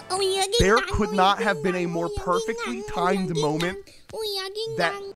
There could not have been a more perfectly timed moment that